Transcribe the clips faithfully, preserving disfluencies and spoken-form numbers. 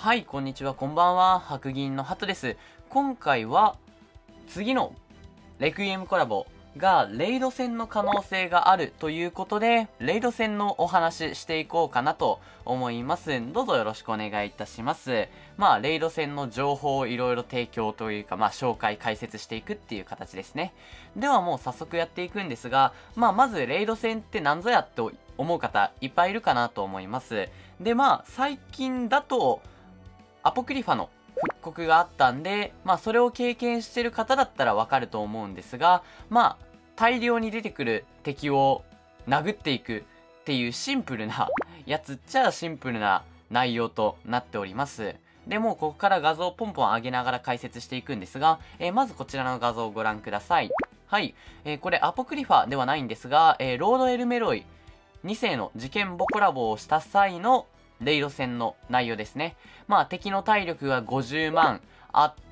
はい、こんにちは、こんばんは。白銀のハトです。今回は、次のレクイエムコラボが、レイド戦の可能性があるということで、レイド戦のお話していこうかなと思います。どうぞよろしくお願いいたします。まあ、レイド戦の情報をいろいろ提供というか、まあ、紹介、解説していくっていう形ですね。ではもう早速やっていくんですが、まあ、まず、レイド戦って何ぞやと思う方、いっぱいいるかなと思います。で、まあ、最近だと、アポクリファの復刻があったんで、まあそれを経験してる方だったらわかると思うんですが、まあ大量に出てくる敵を殴っていくっていうシンプルなやつっちゃシンプルな内容となっております。で、もうここから画像をポンポン上げながら解説していくんですが、えーまずこちらの画像をご覧ください。はい。えーこれアポクリファではないんですが、えーロードエルメロイに世の事件簿コラボをした際のレイド戦の内容ですね。まあ敵の体力がごじゅうまんあって、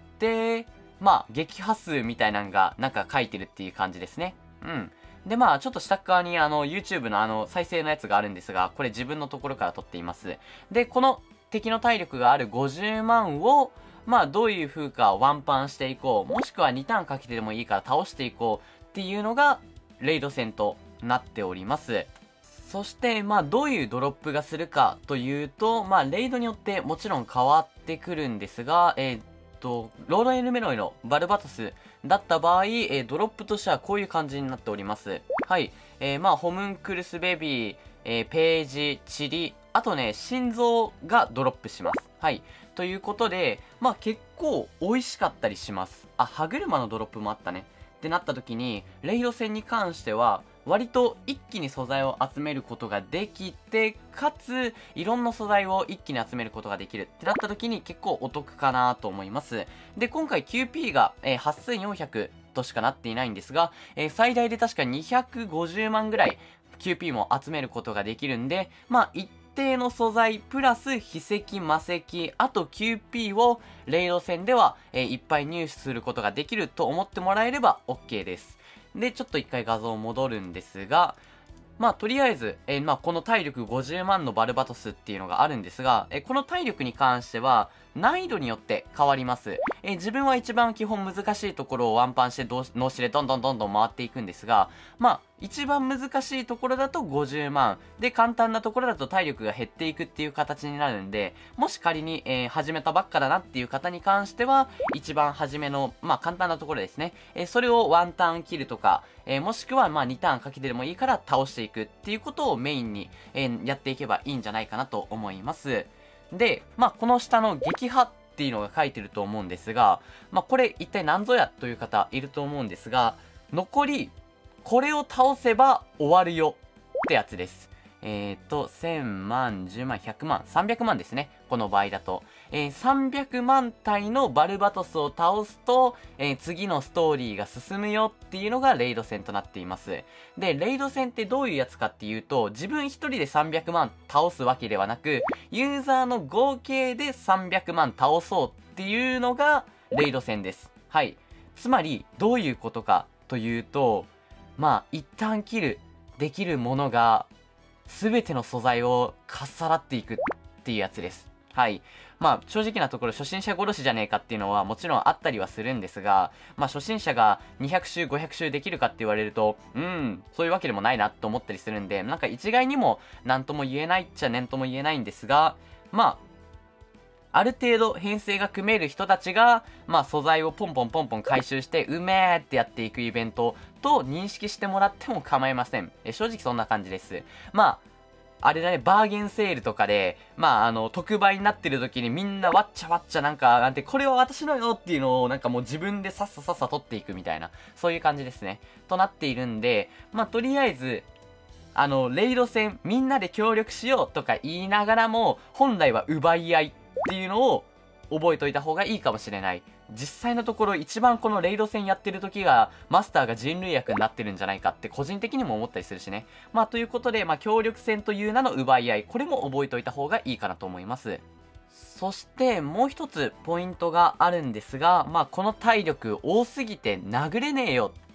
まあ撃破数みたいなのがなんか書いてるっていう感じですね。うん。でまあちょっと下側にあの YouTube のあの再生のやつがあるんですが、これ自分のところから撮っています。で、この敵の体力があるごじゅうまんをまあどういう風かワンパンしていこう。もしくはにターンかけてでもいいから倒していこうっていうのがレイド戦となっております。そして、まあ、どういうドロップがするかというと、まあ、レイドによってもちろん変わってくるんですが、えー、っと、ロードエルメロイのバルバトスだった場合、えー、ドロップとしてはこういう感じになっております。はい。えー、まあ、ホムンクルスベビー、えー、ページ、チリ、あとね、心臓がドロップします。はい。ということで、まあ、結構美味しかったりします。あ、歯車のドロップもあったね。ってなった時に、レイド戦に関しては、割と一気に素材を集めることができて、かつ、いろんな素材を一気に集めることができるってなった時に結構お得かなと思います。で、今回 キューピー が、えー、はっせんよんひゃくとしかなっていないんですが、えー、最大で確かにひゃくごじゅうまんぐらい キューピー も集めることができるんで、まあ、一定の素材プラス筆跡、魔石、あと キューピー をレイド戦では、えー、いっぱい入手することができると思ってもらえれば OK です。で、ちょっと一回画像戻るんですが、まあ、とりあえず、えー、まあ、この体力ごじゅうまんのバルバトスっていうのがあるんですが、えー、この体力に関しては、難易度によって変わります。えー、自分は一番基本難しいところをワンパンして脳死でどんどんどんどん回っていくんですが、まあ、一番難しいところだとごじゅうまん。で、簡単なところだと体力が減っていくっていう形になるんで、もし仮に、えー、始めたばっかだなっていう方に関しては、一番初めの、まあ、簡単なところですね。えー、それをワンターン切るとか、えー、もしくは、まあ、にターンかけてでもいいから倒していくっていうことをメインに、えー、やっていけばいいんじゃないかなと思います。で、まあ、この下の撃破っていうのが書いてると思うんですが、まあ、これ一体何ぞやという方いると思うんですが、残り、これを倒せば終わるよってやつです。えっ、ー、と、せんまん、じゅうまん、ひゃくまん、さんびゃくまんですね。この場合だと。えー、さんびゃくまん体のバルバトスを倒すと、えー、次のストーリーが進むよっていうのがレイド戦となっています。で、レイド戦ってどういうやつかっていうと、自分一人でさんびゃくまん倒すわけではなく、ユーザーの合計でさんびゃくまん倒そうっていうのがレイド戦です。はい。つまり、どういうことかというと、まあ、一旦切る、できるものが、すべての素材をかっさらっていくっていうやつです。はい。まあ、正直なところ初心者殺しじゃねえかっていうのはもちろんあったりはするんですが、まあ、初心者がにひゃく周、ごひゃく周できるかって言われると、うーん、そういうわけでもないなと思ったりするんで、なんか一概にも何とも言えないっちゃ何とも言えないんですが、まあ、ある程度編成が組める人たちが、まあ素材をポンポンポンポン回収して、うめーってやっていくイベントと認識してもらっても構いません。え正直そんな感じです。まあ、あれだね、バーゲンセールとかで、まあ、あの、特売になってる時にみんなわっちゃわっちゃなんか、なんて、これは私のよっていうのをなんかもう自分でさっささっさ取っていくみたいな、そういう感じですね。となっているんで、まあ、とりあえず、あの、レイド戦、みんなで協力しようとか言いながらも、本来は奪い合いっていうのを覚えといた方がいいかもしれない。実際のところ一番このレイド戦やってる時がマスターが人類役になってるんじゃないかって個人的にも思ったりするしね。まあということで、まあ協力戦という名の奪い合い、これも覚えといた方がいいかなと思います。そしてもう一つポイントがあるんですが、まあこの体力多すぎて殴れねえよっ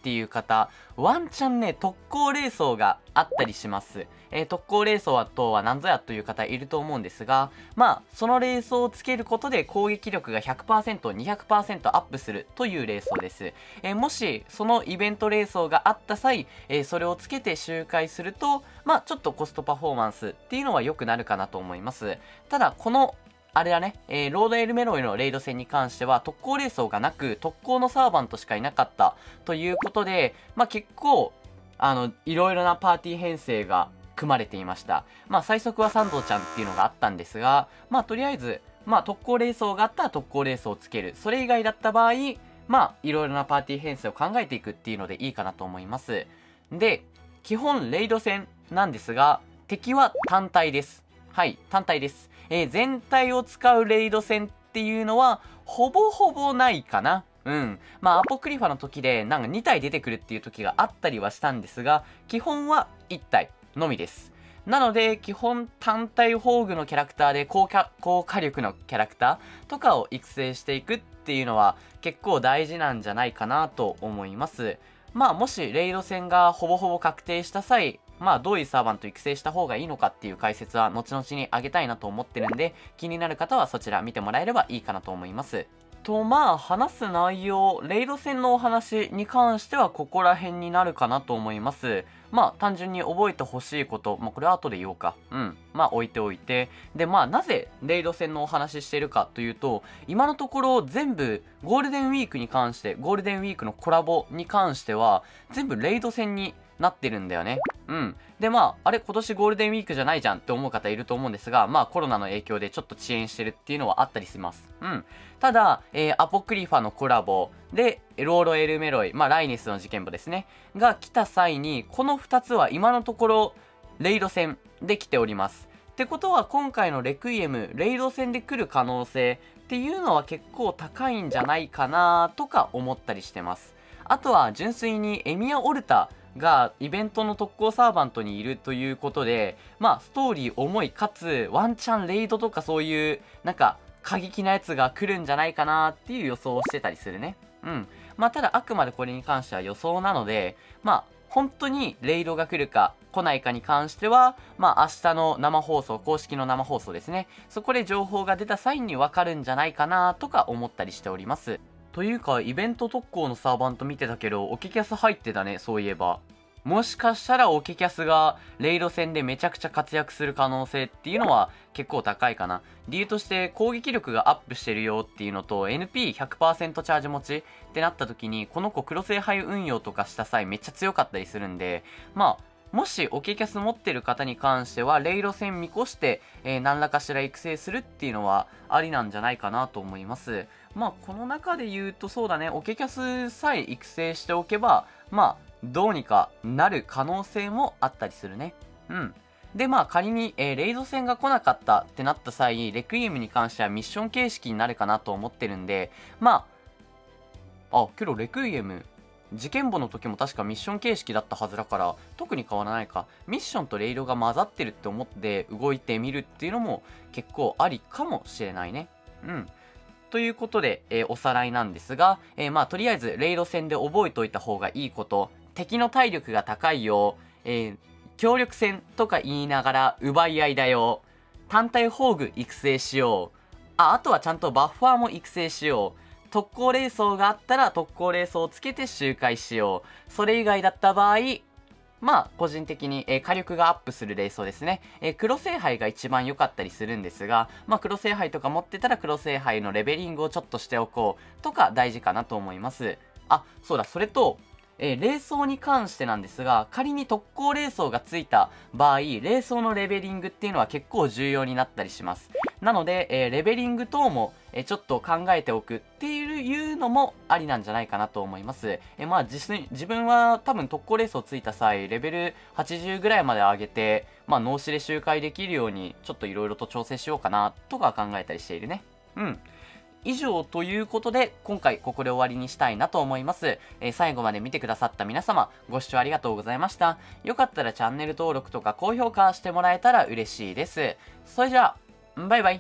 っていう方、ワンチャンね、特攻霊装があったりします。えー、特攻霊装とは何ぞやという方いると思うんですが、まあ、その霊装をつけることで攻撃力が ひゃくパーセント、にひゃくパーセント アップするという霊装です。えー、もし、そのイベント霊装があった際、えー、それをつけて周回すると、まあ、ちょっとコストパフォーマンスっていうのは良くなるかなと思います。ただ、このあれだね、えー、ロードエルメロイのレイド戦に関しては特攻霊装がなく、特攻のサーバントしかいなかったということで、まあ、結構、あの、いろいろなパーティー編成が組まれていました。まあ、最速は三道ちゃんっていうのがあったんですが、まあ、とりあえず、まあ、特攻霊装があったら特攻霊装をつける。それ以外だった場合、まあ、いろいろなパーティー編成を考えていくっていうのでいいかなと思います。で、基本レイド戦なんですが、敵は単体です。はい、単体です。えー、全体を使うレイド戦っていうのは、ほぼほぼないかな。うん。まあ、アポクリファの時で、なんかに体出てくるっていう時があったりはしたんですが、基本はいち体のみです。なので、基本単体宝具のキャラクターで高火、高火力のキャラクターとかを育成していくっていうのは結構大事なんじゃないかなと思います。まあ、もしレイド戦がほぼほぼ確定した際、まあ、どういうサーバント育成した方がいいのかっていう解説は後々にあげたいなと思ってるんで、気になる方はそちら見てもらえればいいかなと思います。と、まあ、話す内容、レイド戦のお話に関してはここら辺になるかなと思います。まあ、単純に覚えてほしいこと、まあ、これは後で言おうか。うん。まあ、置いておいて。で、まあ、なぜレイド戦のお話ししてるかというと、今のところ全部、ゴールデンウィークに関して、ゴールデンウィークのコラボに関しては、全部レイド戦になってるんだよね。うん。で、まあ、あれ今年ゴールデンウィークじゃないじゃんって思う方いると思うんですが、まあコロナの影響でちょっと遅延してるっていうのはあったりします。うん。ただ、えー、アポクリファのコラボで、ローロエルメロイ、まあライネスの事件簿ですね。が来た際に、このふたつは今のところ、レイド戦で来ております。ってことは今回のレクイエム、レイド戦で来る可能性っていうのは結構高いんじゃないかなとか思ったりしてます。あとは純粋にエミア・オルタがイベントの特攻サーバントにいるということで、まあストーリー重いかつワンチャンレイドとかそういうなんか過激なやつが来るんじゃないかなっていう予想をしてたりするね。うん。まあただあくまでこれに関しては予想なので、まあ本当にレイドが来るか来ないかに関しては、まあ明日の生放送、公式の生放送ですね。そこで情報が出た際にわかるんじゃないかなとか思ったりしております。というか、イベント特攻のサーバント見てたけど、オケキャス入ってたね、そういえば。もしかしたらオケキャスがレイド戦でめちゃくちゃ活躍する可能性っていうのは結構高いかな。理由として攻撃力がアップしてるよっていうのと エヌピーひゃくパーセント チャージ持ちってなった時に、この子クロスハイ運用とかした際めっちゃ強かったりするんで、まあ、もしオケキャス持ってる方に関しては、レイド戦見越して、えー、何らかしら育成するっていうのはありなんじゃないかなと思います。まあ、この中で言うとそうだね、オケキャスさえ育成しておけば、まあ、どうにかなる可能性もあったりするね。うん。で、まあ仮に、えー、レイド戦が来なかったってなった際、レクイエムに関してはミッション形式になるかなと思ってるんで、まあ、あ、けどレクイエム、事件簿の時も確かミッション形式だったはずだから、特に変わらないか。ミッションとレイドが混ざってるって思って動いてみるっていうのも結構ありかもしれないね。うん。ということで、えー、おさらいなんですが、えー、まあとりあえずレイド戦で覚えといた方がいいこと、敵の体力が高いよ、えー、協力戦とか言いながら奪い合いだよ、単体宝具育成しよう、あ、あとはちゃんとバッファーも育成しよう、特攻霊装があったら特攻霊装をつけて周回しよう。それ以外だった場合、まあ、個人的に、えー、火力がアップする霊装ですね。えー、黒聖杯が一番良かったりするんですが、まあ、黒聖杯とか持ってたら黒聖杯のレベリングをちょっとしておこうとか大事かなと思います。あ、そうだ、それと、えー、霊装に関してなんですが、仮に特攻霊装がついた場合、霊装のレベリングっていうのは結構重要になったりします。なので、えー、レベリング等も、えー、ちょっと考えておくっていうのもありなんじゃないかなと思います。えー、まあ自、自分は多分特攻霊装ついた際、レベルはちじゅうぐらいまで上げて、まあ脳死で周回できるように、ちょっといろいろと調整しようかな、とか考えたりしているね。うん。以上ということで、今回ここで終わりにしたいなと思います。えー、最後まで見てくださった皆様、ご視聴ありがとうございました。よかったらチャンネル登録とか高評価してもらえたら嬉しいです。それじゃあ、バイバイ。